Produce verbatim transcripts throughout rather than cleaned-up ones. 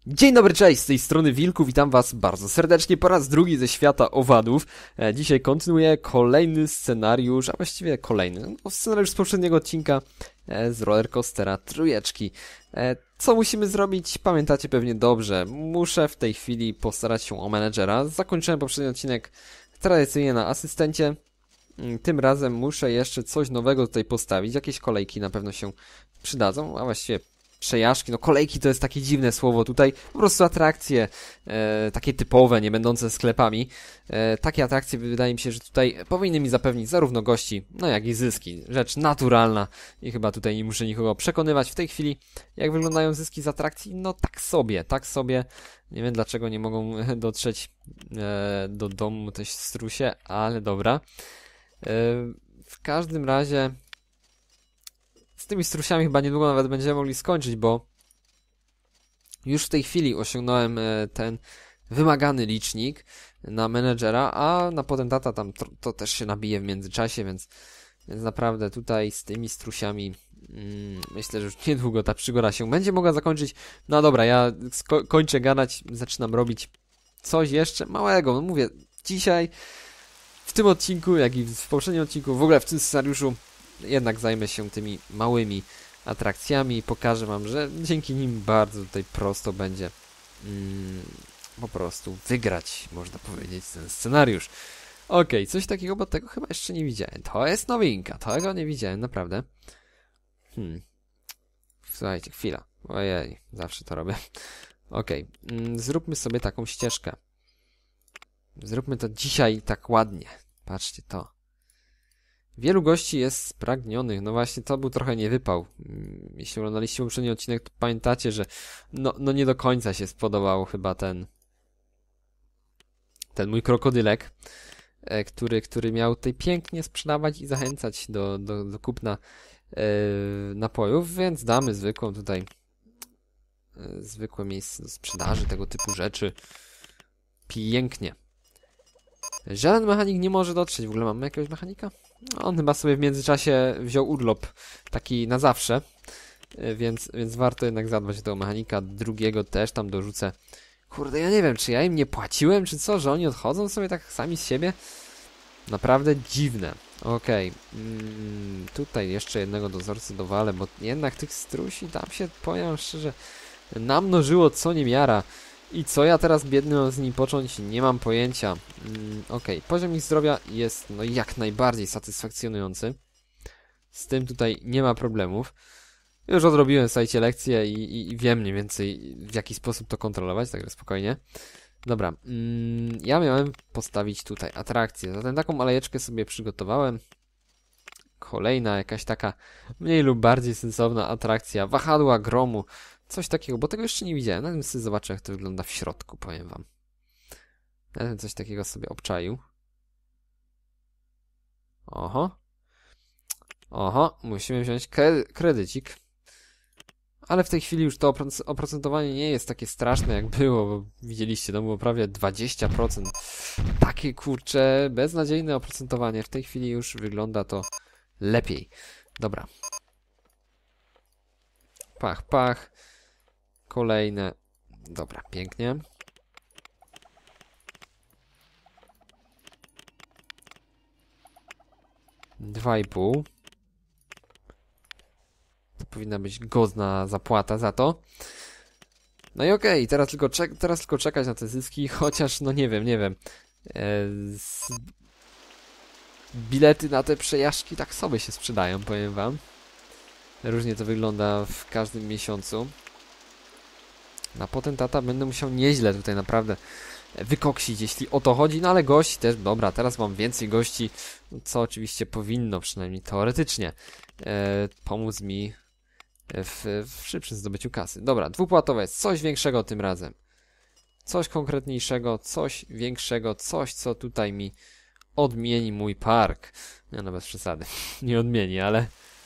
Dzień dobry, cześć, z tej strony Wilku, witam was bardzo serdecznie po raz drugi ze świata owadów. E, dzisiaj kontynuuję kolejny scenariusz, a właściwie kolejny, no, scenariusz z poprzedniego odcinka e, z Rollercoastera Trójeczki. E, co musimy zrobić? Pamiętacie pewnie dobrze, muszę w tej chwili postarać się o menedżera. Zakończyłem poprzedni odcinek tradycyjnie na asystencie. Tym razem muszę jeszcze coś nowego tutaj postawić, jakieś kolejki na pewno się przydadzą, a właściwie przejażdżki, no kolejki to jest takie dziwne słowo tutaj, po prostu atrakcje, e, takie typowe, nie będące sklepami. E, takie atrakcje wydaje mi się, że tutaj powinny mi zapewnić zarówno gości, no jak i zyski. Rzecz naturalna i chyba tutaj nie muszę nikogo przekonywać. W tej chwili, jak wyglądają zyski z atrakcji, no tak sobie, tak sobie. Nie wiem dlaczego nie mogą dotrzeć e, do domu też strusie, ale dobra. E, w każdym razie z tymi strusiami chyba niedługo nawet będziemy mogli skończyć, bo już w tej chwili osiągnąłem ten wymagany licznik na menedżera, a na potentata tam to, to też się nabije w międzyczasie, więc, więc naprawdę tutaj z tymi strusiami mm, myślę, że już niedługo ta przygoda się będzie mogła zakończyć. No dobra, ja sko kończę gadać, zaczynam robić coś jeszcze małego. No mówię, dzisiaj w tym odcinku, jak i w poprzednim odcinku, w ogóle w tym scenariuszu jednak zajmę się tymi małymi atrakcjami i pokażę wam, że dzięki nim bardzo tutaj prosto będzie mm, po prostu wygrać, można powiedzieć, ten scenariusz. Okej, coś takiego, bo tego chyba jeszcze nie widziałem. To jest nowinka, tego nie widziałem, naprawdę. Hmm. Słuchajcie, chwila. Ojej, zawsze to robię. Okej, mm, zróbmy sobie taką ścieżkę. Zróbmy to dzisiaj tak ładnie. Patrzcie to. Wielu gości jest spragnionych, no właśnie to był trochę niewypał. Jeśli oglądaliście poprzedni odcinek, to pamiętacie, że no, no nie do końca się spodobał chyba ten ten mój krokodylek, e, który, który miał tutaj pięknie sprzedawać i zachęcać do, do, do kupna e, napojów, więc damy zwykłą tutaj e, zwykłe miejsce do sprzedaży tego typu rzeczy. Pięknie. Żaden mechanik nie może dotrzeć. W ogóle mamy jakiegoś mechanika? On chyba sobie w międzyczasie wziął urlop taki na zawsze, więc, więc warto jednak zadbać o tego mechanika. Drugiego też tam dorzucę. Kurde, ja nie wiem, czy ja im nie płaciłem, czy co, że oni odchodzą sobie tak sami z siebie? Naprawdę dziwne. Okej, okay. mm, tutaj jeszcze jednego dozorcy dowalę, bo jednak tych strusi tam się, powiem szczerze, namnożyło co niemiara. I co ja teraz biedny mam z nim począć? Nie mam pojęcia. Mm, Okej, okay. Poziom ich zdrowia jest no jak najbardziej satysfakcjonujący. Z tym tutaj nie ma problemów. Już odrobiłem, słuchajcie, lekcję i, i, i wiem mniej więcej w jaki sposób to kontrolować, także spokojnie. Dobra, mm, ja miałem postawić tutaj atrakcję, zatem taką alejeczkę sobie przygotowałem. Kolejna jakaś taka mniej lub bardziej sensowna atrakcja, wahadła gromu. Coś takiego, bo tego jeszcze nie widziałem. Na tym sobie zobaczę, jak to wygląda w środku, powiem wam. Ja bym coś takiego sobie obczaił. Oho. Oho, musimy wziąć kre kredycik. Ale w tej chwili już to oprocentowanie nie jest takie straszne, jak było, bo widzieliście, to było prawie dwadzieścia procent. Takie, kurcze, beznadziejne oprocentowanie. W tej chwili już wygląda to lepiej. Dobra. Pach, pach. Kolejne. Dobra, pięknie. Dwa i pół. To powinna być godna zapłata za to. No i okej, okay, teraz, tylko teraz tylko czekać na te zyski, chociaż no nie wiem, nie wiem. Eee, bilety na te przejażdżki tak sobie się sprzedają, powiem wam. Różnie to wygląda w każdym miesiącu. Na potentata będę musiał nieźle tutaj naprawdę wykoksić, jeśli o to chodzi, no ale gości też, dobra, teraz mam więcej gości, co oczywiście powinno, przynajmniej teoretycznie, e, pomóc mi w, w szybszym zdobyciu kasy. Dobra, dwupłatowe jest coś większego tym razem. Coś konkretniejszego, coś większego, coś, co tutaj mi odmieni mój park. Nie, no bez przesady, nie odmieni, ale...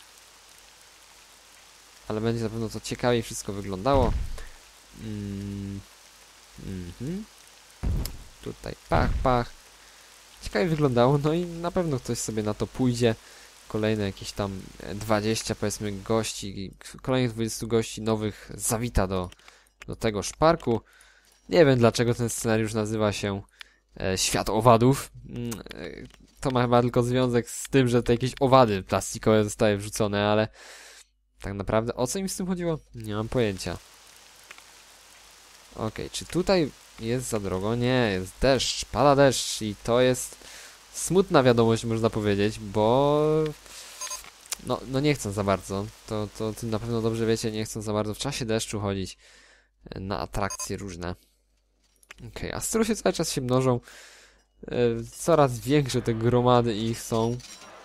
Ale będzie na pewno to ciekawiej wszystko wyglądało. Mm, mm-hmm. Tutaj pach, pach. Ciekawie wyglądało, no i na pewno ktoś sobie na to pójdzie. Kolejne jakieś tam dwadzieścia powiedzmy gości, kolejnych dwudziestu gości nowych zawita do do tego szparku. Nie wiem, dlaczego ten scenariusz nazywa się e, Świat Owadów. Mm, e, to ma chyba tylko związek z tym, że te jakieś owady plastikowe zostały wrzucone, ale tak naprawdę o co im z tym chodziło? Nie mam pojęcia. Okej, okay, czy tutaj jest za drogo? Nie, jest deszcz, pada deszcz i to jest smutna wiadomość, można powiedzieć, bo no, no nie chcę za bardzo, to, to ty na pewno dobrze wiecie, nie chcę za bardzo w czasie deszczu chodzić na atrakcje różne. Okej, okay, a strusie cały czas się mnożą, yy, coraz większe te gromady ich są.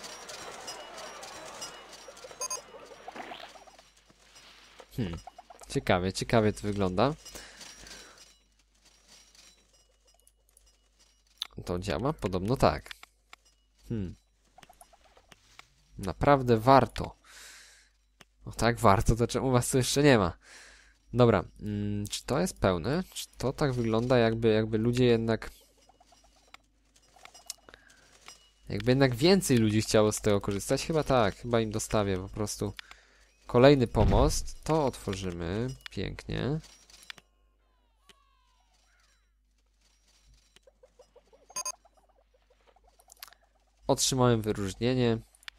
Hmm, ciekawie, ciekawie to wygląda. To działa? Podobno tak. Hmm. Naprawdę warto. No tak, warto, to czemu was tu jeszcze nie ma? Dobra, hmm, czy to jest pełne? Czy to tak wygląda, jakby, jakby ludzie jednak... Jakby jednak więcej ludzi chciało z tego korzystać? Chyba tak, chyba im dostawię po prostu. Kolejny pomost. To otworzymy. Pięknie. Otrzymałem wyróżnienie.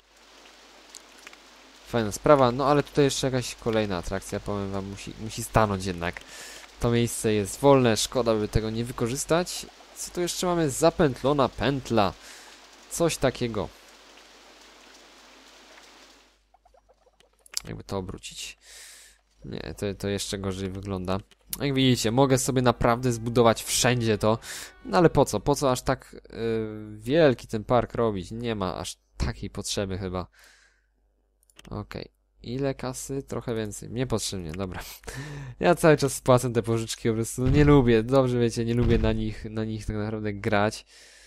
Fajna sprawa, no ale tutaj jeszcze jakaś kolejna atrakcja, powiem wam, musi, musi stanąć jednak. To miejsce jest wolne, szkoda by tego nie wykorzystać. Co tu jeszcze mamy? Zapętlona pętla. Coś takiego. Jakby to obrócić. Nie, to, to jeszcze gorzej wygląda. Jak widzicie, mogę sobie naprawdę zbudować wszędzie to. No ale po co? Po co aż tak yy, wielki ten park robić? Nie ma aż takiej potrzeby chyba. Okej. Okay. Ile kasy? Trochę więcej. Niepotrzebnie, dobra. Ja cały czas spłacam te pożyczki, po prostu no nie lubię. Dobrze wiecie, nie lubię na nich, na nich tak naprawdę grać.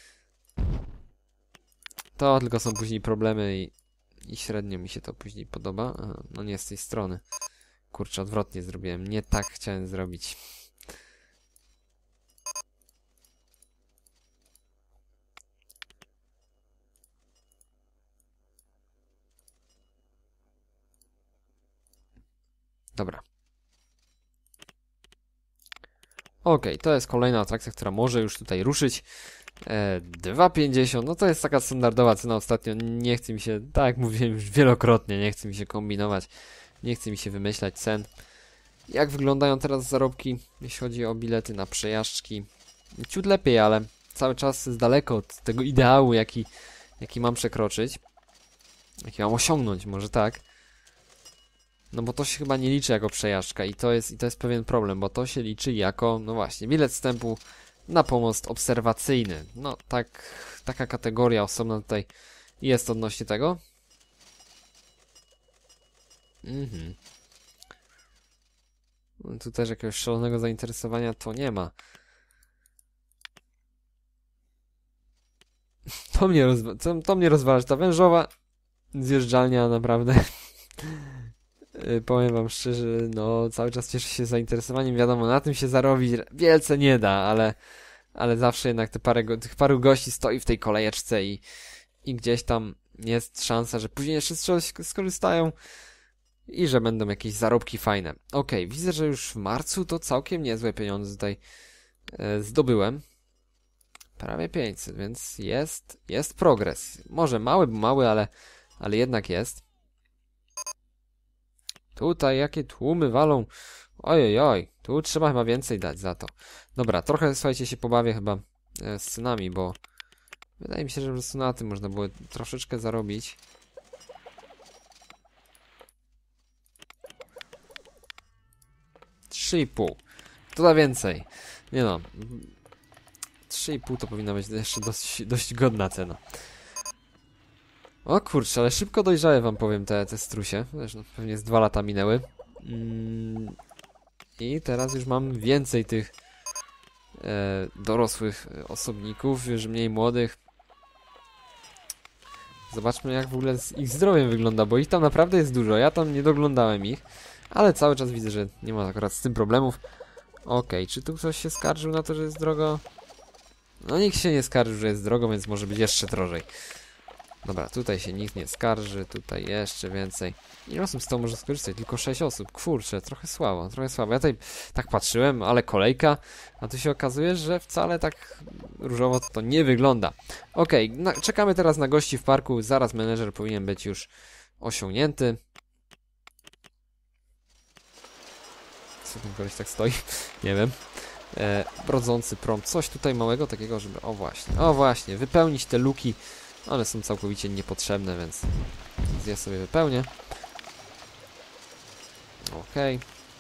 To tylko są później problemy i, i średnio mi się to później podoba. Aha, no nie z tej strony. Kurczę, odwrotnie zrobiłem. Nie tak chciałem zrobić. Dobra. Ok, to jest kolejna atrakcja, która może już tutaj ruszyć. E, dwa pięćdziesiąt, no to jest taka standardowa cena ostatnio. Nie chce mi się, tak jak mówiłem już wielokrotnie, nie chce mi się kombinować. Nie chce mi się wymyślać cen. Jak wyglądają teraz zarobki, jeśli chodzi o bilety na przejażdżki? Ciut lepiej, ale cały czas jest daleko od tego ideału, jaki, jaki mam przekroczyć. Jaki mam osiągnąć, może tak. No bo to się chyba nie liczy jako przejażdżka i to jest, i to jest pewien problem, bo to się liczy jako, no właśnie, bilet wstępu na pomost obserwacyjny. No tak, taka kategoria osobna tutaj jest odnośnie tego. Mhm. Tu też jakiegoś szalonego zainteresowania to nie ma. To mnie, rozwa to, to mnie rozwala, ta wężowa zjeżdżalnia naprawdę. Powiem wam szczerze, no cały czas cieszę się zainteresowaniem, wiadomo, na tym się zarobić wielce nie da, ale, ale zawsze jednak te parę, tych paru gości stoi w tej kolejeczce i, i gdzieś tam jest szansa, że później jeszcze z czegoś skorzystają i że będą jakieś zarobki fajne. Okej, okay, widzę, że już w marcu to całkiem niezłe pieniądze tutaj e, zdobyłem. Prawie pięćset, więc jest, jest progres. Może mały, mały, ale, ale jednak jest. Tutaj jakie tłumy walą. Ojej, oj, tu trzeba chyba więcej dać za to. Dobra, trochę, słuchajcie, się pobawię chyba e, z cenami, bo wydaje mi się, że po prostu na tym można było troszeczkę zarobić. trzy i pół. To da więcej. Nie no. trzy i pół to powinna być jeszcze dość, dość godna cena. O kurczę, ale szybko dojrzałe wam powiem te, te strusie. Zresztą pewnie z dwa lata minęły. Mm. I teraz już mam więcej tych e, dorosłych osobników, już mniej młodych. Zobaczmy jak w ogóle z ich zdrowiem wygląda, bo ich tam naprawdę jest dużo. Ja tam nie doglądałem ich, ale cały czas widzę, że nie ma akurat z tym problemów. Okej, okay, czy tu ktoś się skarżył na to, że jest drogo? No nikt się nie skarżył, że jest drogo, więc może być jeszcze drożej. Dobra, tutaj się nikt nie skarży, tutaj jeszcze więcej. Ile osób z tego może skorzystać? Tylko sześć osób. Kurczę, trochę słabo, trochę słabo. Ja tutaj tak patrzyłem, ale kolejka, a tu się okazuje, że wcale tak różowo to nie wygląda. Okej, okay, czekamy teraz na gości w parku, zaraz menedżer powinien być już osiągnięty. Co ten koleś tak stoi? Nie wiem. E, brodzący prąd, coś tutaj małego takiego, żeby... O właśnie, o właśnie, wypełnić te luki. One są całkowicie niepotrzebne, więc ja sobie wypełnię. Okej. Okay.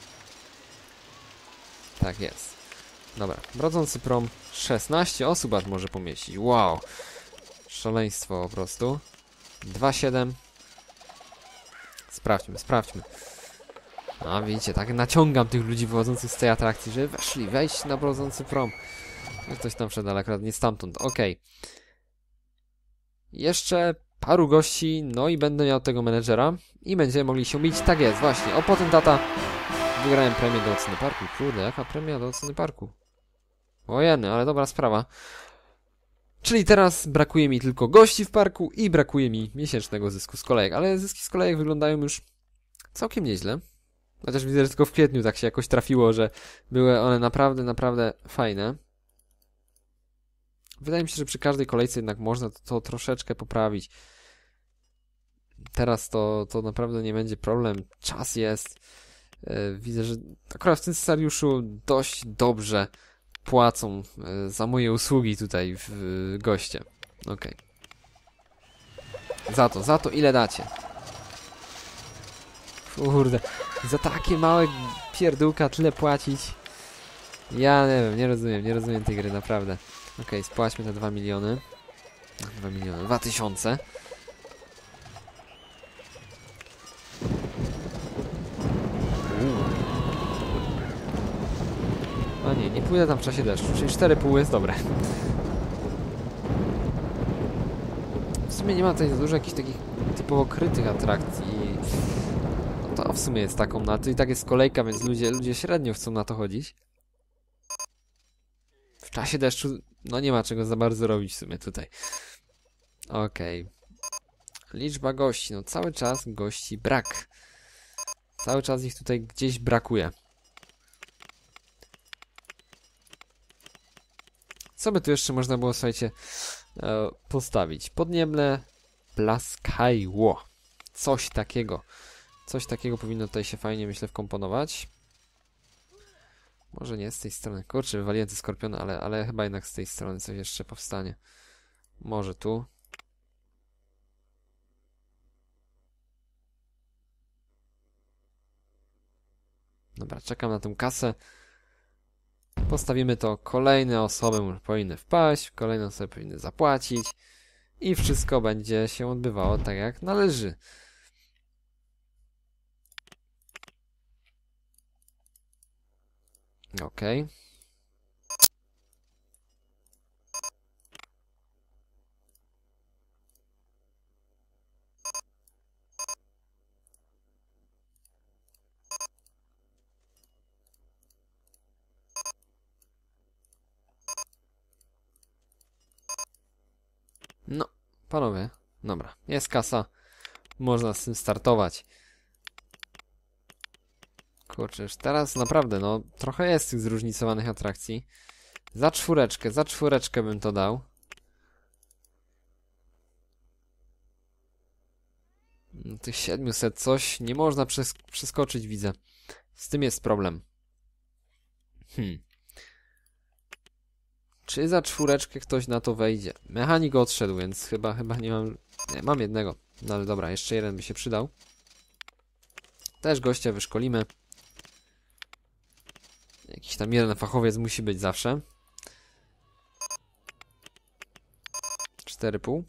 Tak jest. Dobra, brodzący prom. szesnaście osób aż może pomieścić. Wow. Szaleństwo po prostu. dwa siedem. Sprawdźmy, sprawdźmy. A widzicie, tak naciągam tych ludzi wychodzących z tej atrakcji, żeby weszli, wejść na brodzący prom. No ktoś tam wszedł, ale akurat nie stamtąd. Okej. Okay. Jeszcze paru gości, no i będę miał tego menedżera i będziemy mogli się bić. Tak jest, właśnie. O, potentata. Wygrałem premię do oceny parku. Kurde, jaka premia do oceny parku? Ojeny, ale dobra sprawa. Czyli teraz brakuje mi tylko gości w parku i brakuje mi miesięcznego zysku z kolejek. Ale zyski z kolejek wyglądają już całkiem nieźle. Chociaż widzę, że tylko w kwietniu tak się jakoś trafiło, że były one naprawdę, naprawdę fajne. Wydaje mi się, że przy każdej kolejce jednak można to, to troszeczkę poprawić. Teraz to, to naprawdę nie będzie problem. Czas jest. Yy, widzę, że akurat w tym scenariuszu dość dobrze płacą yy, za moje usługi tutaj w yy, goście. Okej. Okay. Za to, za to ile dacie? Kurde, za takie małe pierdółka tyle płacić. Ja nie wiem, nie rozumiem, nie rozumiem tej gry, naprawdę. Okej, okay, spłaćmy te dwa miliony. dwa miliony, dwa tysiące. A nie, nie pójdę tam w czasie deszczu, czyli cztery pół jest dobre. W sumie nie ma tutaj za dużo jakichś takich typowo krytych atrakcji. No to w sumie jest taką, na to i tak jest kolejka, więc ludzie, ludzie średnio chcą na to chodzić. W czasie deszczu, no nie ma czego za bardzo robić w sumie tutaj. Okej. Okay. Liczba gości, no cały czas gości brak. Cały czas ich tutaj gdzieś brakuje. Co by tu jeszcze można było, słuchajcie, e, postawić? Podnieble Plaskajło. Coś takiego. Coś takiego powinno tutaj się fajnie, myślę, wkomponować. Może nie z tej strony. Kurczę, wywaliłem te skorpiony, ale, ale chyba jednak z tej strony coś jeszcze powstanie. Może tu. Dobra, czekam na tę kasę. Postawimy to. Kolejne osoby powinny wpaść, kolejne osoby powinny zapłacić. I wszystko będzie się odbywało tak, jak należy. Okej. Okay. No, panowie, dobra, jest kasa. Można z tym startować. Kurczę, już teraz naprawdę, no, trochę jest tych zróżnicowanych atrakcji. Za czwóreczkę, za czwóreczkę bym to dał. No, tych siedmiuset coś nie można przes przeskoczyć, widzę. Z tym jest problem. Hmm. Czy za czwóreczkę ktoś na to wejdzie? Mechanik odszedł, więc chyba, chyba nie mam... Nie, mam jednego. No ale dobra, jeszcze jeden by się przydał. Też gościa wyszkolimy. Jakiś tam jeden fachowiec musi być zawsze. cztery pół.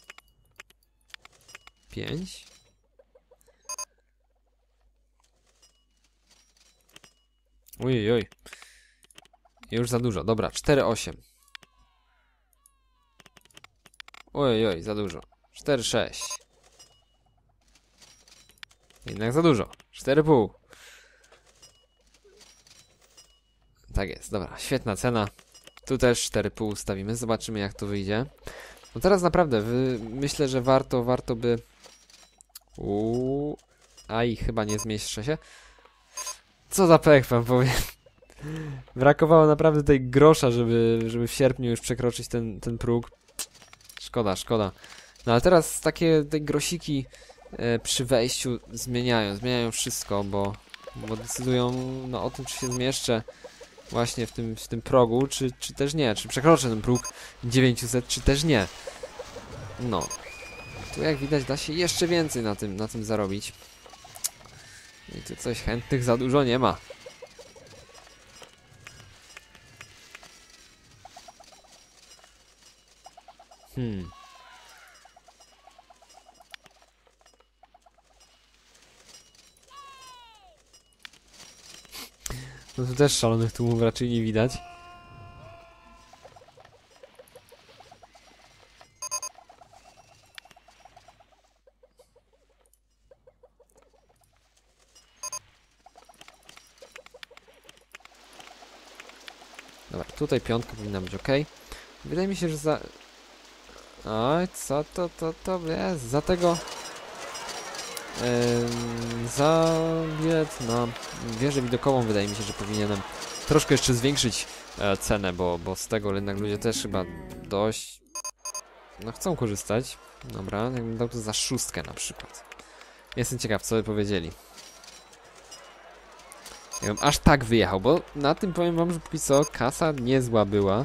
pięć. Ojej, oj. Już za dużo. Dobra, cztery osiem. Ojej, oj, za dużo. cztery sześć. Jednak za dużo. cztery pół. Tak jest, dobra. Świetna cena. Tu też cztery pół ustawimy. Zobaczymy, jak to wyjdzie. No teraz naprawdę, wy, myślę, że warto, warto by... Uuu... Aj, chyba nie zmieszczę się. Co za pech wam powiem. Brakowało naprawdę tej grosza, żeby, żeby w sierpniu już przekroczyć ten, ten próg. Szkoda, szkoda. No ale teraz takie te grosiki e, przy wejściu zmieniają, zmieniają wszystko, bo, bo decydują no, o tym, czy się zmieszczę właśnie w tym, w tym progu, czy, czy też nie, czy przekroczę ten próg dziewięćset, czy też nie. No. Tu jak widać da się jeszcze więcej na tym, na tym zarobić. I tu coś chętnych za dużo nie ma. Hmm. No tu też szalonych tłumów raczej nie widać. Dobra, tutaj piątka powinna być ok. Wydaje mi się, że za... Oj, co to, to, to jest? Za tego... Ym, za bilet na wieżę widokową wydaje mi się, że powinienem troszkę jeszcze zwiększyć e, cenę, bo, bo z tego jednak ludzie też chyba dość... No chcą korzystać. Dobra, jakbym dał to za szóstkę na przykład. Jestem ciekaw, co by powiedzieli. Jakbym aż tak wyjechał, bo na tym powiem wam, że póki co kasa niezła była.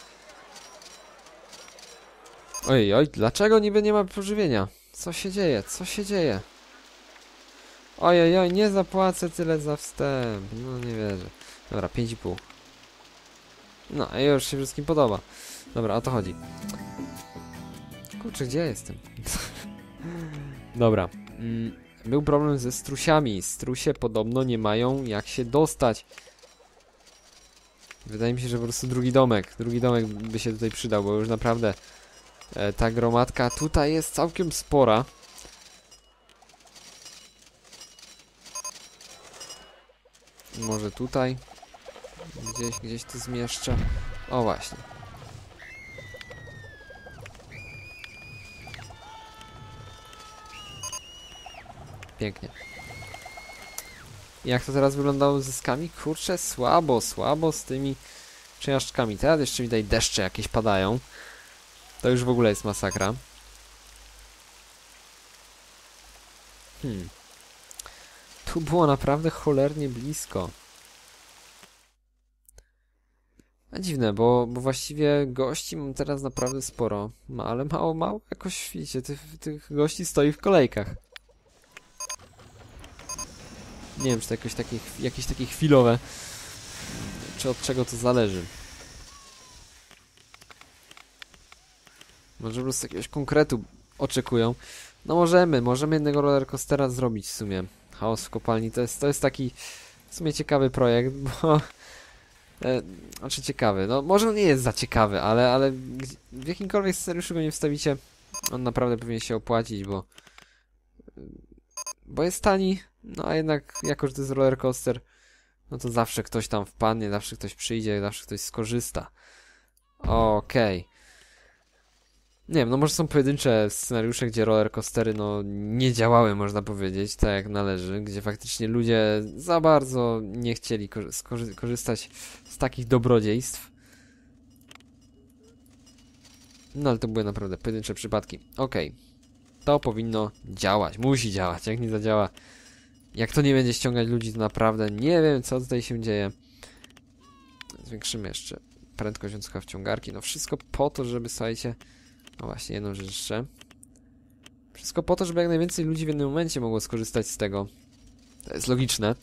Oj, oj, dlaczego niby nie ma pożywienia? Co się dzieje? Co się dzieje? Ojej, oj, nie zapłacę tyle za wstęp. No nie wierzę. Dobra, pięć i pół. No, i już się wszystkim podoba. Dobra, o to chodzi. Kurczę, gdzie ja jestem? Dobra. Mm, był problem ze strusiami. Strusie podobno nie mają jak się dostać. Wydaje mi się, że po prostu drugi domek. Drugi domek by się tutaj przydał, bo już naprawdę e, ta gromadka tutaj jest całkiem spora. Może tutaj gdzieś, gdzieś to zmieszczę. O właśnie. Pięknie. Jak to teraz wyglądało z zyskami? Kurczę, słabo, słabo z tymi przejażdżkami. Teraz jeszcze widać deszcze jakieś padają. To już w ogóle jest masakra. Hmm. Tu było naprawdę cholernie blisko. A dziwne, bo, bo właściwie gości mam teraz naprawdę sporo. Ma, ale mało, mało jakoś, widzicie, tych, tych gości stoi w kolejkach. Nie wiem, czy to jakoś takie, jakieś takie chwilowe, czy od czego to zależy. Może po prostu jakiegoś konkretu oczekują. No możemy, możemy jednego rollercoastera zrobić w sumie. Chaos w kopalni to jest, to jest taki w sumie ciekawy projekt, bo... E, znaczy ciekawy, no może on nie jest za ciekawy, ale, ale w jakimkolwiek scenariuszu go nie wstawicie, on naprawdę powinien się opłacić, bo... Bo jest tani, no a jednak jako, że to jest rollercoaster, no to zawsze ktoś tam wpadnie, zawsze ktoś przyjdzie, zawsze ktoś skorzysta. Okej. Okay. Nie wiem, no może są pojedyncze scenariusze, gdzie rollercoastery no nie działały, można powiedzieć, tak jak należy, gdzie faktycznie ludzie za bardzo nie chcieli korzy korzystać z takich dobrodziejstw. No ale to były naprawdę pojedyncze przypadki. Okej. Okay. To powinno działać, musi działać, jak nie zadziała. Jak to nie będzie ściągać ludzi, to naprawdę nie wiem, co tutaj się dzieje. Zwiększymy jeszcze prędkość łańcucha wciągarki, no wszystko po to, żeby, słuchajcie... No właśnie, jedną rzecz jeszcze. Wszystko po to, żeby jak najwięcej ludzi w jednym momencie mogło skorzystać z tego. To jest logiczne.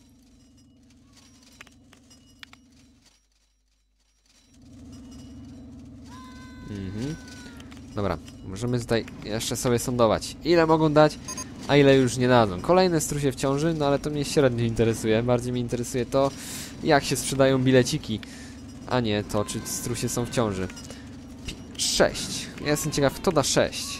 Mhm. Dobra, możemy tutaj jeszcze sobie sądować, ile mogą dać, a ile już nie dadzą. Kolejne strusie w ciąży, no ale to mnie średnio interesuje. Bardziej mnie interesuje to, jak się sprzedają bileciki, a nie to, czy strusie są w ciąży. sześć. Ja jestem ciekaw, kto da sześć.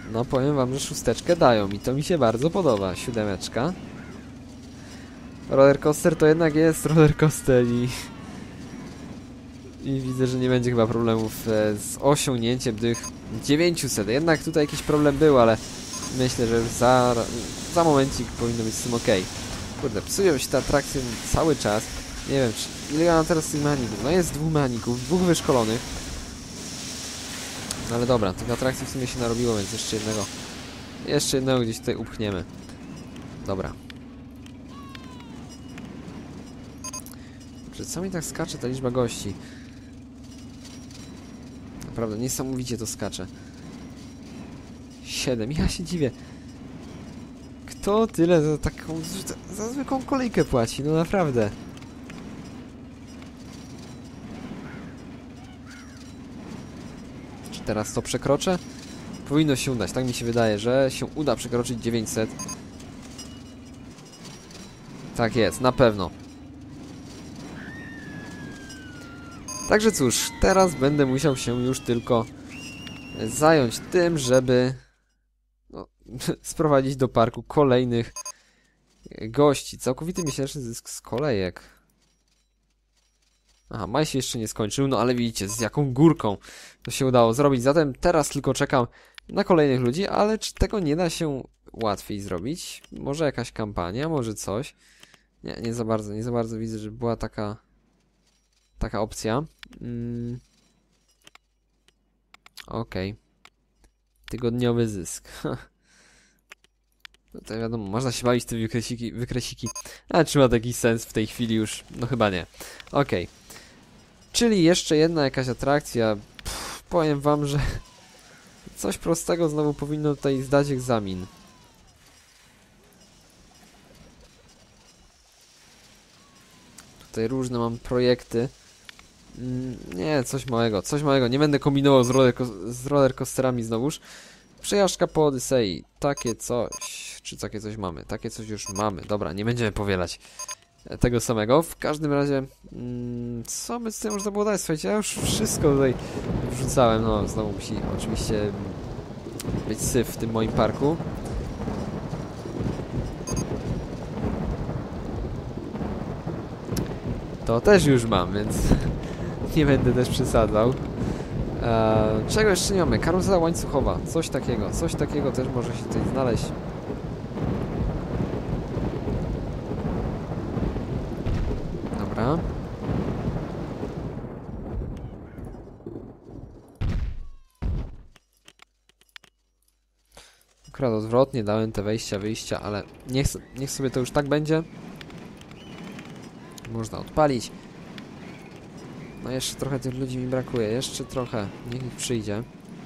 No powiem wam, że szósteczkę dają i to mi się bardzo podoba. Siódemeczka. Rollercoaster to jednak jest rollercoaster i... I widzę, że nie będzie chyba problemów e, z osiągnięciem tych dziewięciuset. Jednak tutaj jakiś problem był, ale myślę, że za, za momencik powinno być z tym ok. Kurde, psują się te atrakcje cały czas. Nie wiem, czy, ile ja mam teraz tych mechaników. No jest dwóch mechaników, dwóch wyszkolonych. No ale dobra, tych atrakcji w sumie się narobiło, więc jeszcze jednego... Jeszcze jednego gdzieś tutaj upchniemy. Dobra. Dobrze, co mi tak skacze ta liczba gości? Naprawdę, niesamowicie to skacze. Siedem, ja się dziwię. Kto tyle za taką... za, za zwykłą kolejkę płaci? No naprawdę. Czy teraz to przekroczę? Powinno się udać, tak mi się wydaje, że się uda przekroczyć dziewięćset. Tak jest, na pewno. Także cóż, teraz będę musiał się już tylko zająć tym, żeby no, sprowadzić do parku kolejnych gości. Całkowity miesięczny zysk z kolejek. Aha, maj się jeszcze nie skończył, no ale widzicie, z jaką górką to się udało zrobić. Zatem teraz tylko czekam na kolejnych ludzi, ale czy tego nie da się łatwiej zrobić? Może jakaś kampania, może coś? Nie, nie za bardzo, nie za bardzo widzę, że była taka... Taka opcja. Mm. Okej. Okay. Tygodniowy zysk. No to wiadomo, można się bawić w te wykresiki, wykresiki. Ale czy ma taki sens w tej chwili już? No chyba nie. Okej. Okay. Czyli jeszcze jedna jakaś atrakcja. Pff, powiem wam, że coś prostego znowu powinno tutaj zdać egzamin. Tutaj różne mam projekty. Nie, coś małego, coś małego. Nie będę kombinował z, roller z rollercoasterami znowuż. Przejażdżka po Odysei. Takie coś. Czy takie coś mamy? Takie coś już mamy. Dobra, nie będziemy powielać tego samego. W każdym razie... Mm, co by z tym można było dać? Słuchajcie, ja już wszystko tutaj wrzucałem. No, znowu musi oczywiście być syf w tym moim parku. To też już mam, więc... nie będę też przesadzał. Eee, czego jeszcze nie mamy? Karuzela łańcuchowa. Coś takiego. Coś takiego też może się tutaj znaleźć. Dobra. Akurat odwrotnie dałem te wejścia, wyjścia, ale niech, niech sobie to już tak będzie. Można odpalić. No jeszcze trochę tych ludzi mi brakuje, jeszcze trochę, niech ich przyjdzie.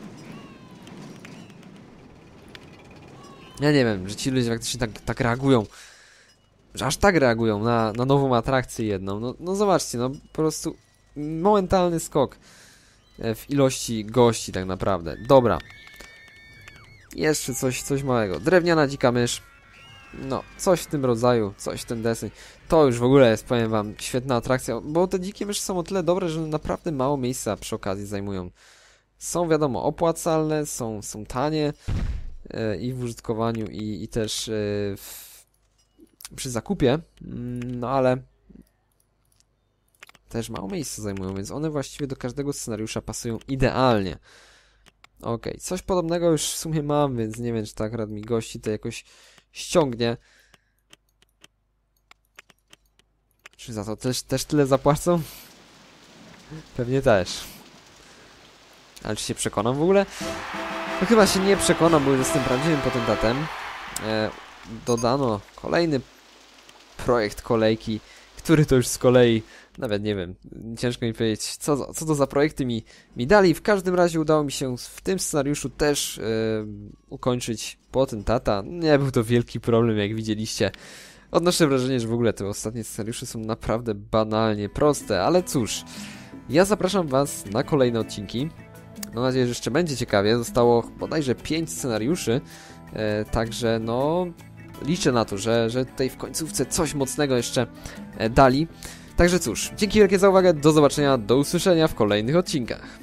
Ja nie wiem, że ci ludzie faktycznie tak, tak reagują. Że aż tak reagują na, na nową atrakcję jedną. No, no zobaczcie, no po prostu momentalny skok w ilości gości tak naprawdę. Dobra. Jeszcze coś, coś małego. Drewniana dzika mysz. No, coś w tym rodzaju, coś w ten deseń. To już w ogóle jest, powiem wam, świetna atrakcja, bo te dzikie myszy są o tyle dobre, że naprawdę mało miejsca przy okazji zajmują. Są, wiadomo, opłacalne, są, są tanie yy, i w użytkowaniu, i, i też yy, w, przy zakupie, yy, no ale też mało miejsca zajmują, więc one właściwie do każdego scenariusza pasują idealnie. Okej, okay. Coś podobnego już w sumie mam, więc nie wiem, czy tak akurat mi gości to jakoś ściągnie. Czy za to też, też tyle zapłacą? Pewnie też. Ale czy się przekonam w ogóle? No chyba się nie przekonam, bo jestem prawdziwym potentatem. E, dodano kolejny projekt kolejki, który to już z kolei, nawet nie wiem, ciężko mi powiedzieć, co, co to za projekty mi, mi dali. W każdym razie udało mi się w tym scenariuszu też e, ukończyć potentata. Nie był to wielki problem, jak widzieliście. Odnoszę wrażenie, że w ogóle te ostatnie scenariusze są naprawdę banalnie proste, ale cóż, ja zapraszam was na kolejne odcinki. Mam nadzieję, że jeszcze będzie ciekawie. Zostało bodajże pięć scenariuszy, e, także no liczę na to, że, że tutaj w końcówce coś mocnego jeszcze e, dali. Także cóż, dzięki wielkie za uwagę, do zobaczenia, do usłyszenia w kolejnych odcinkach.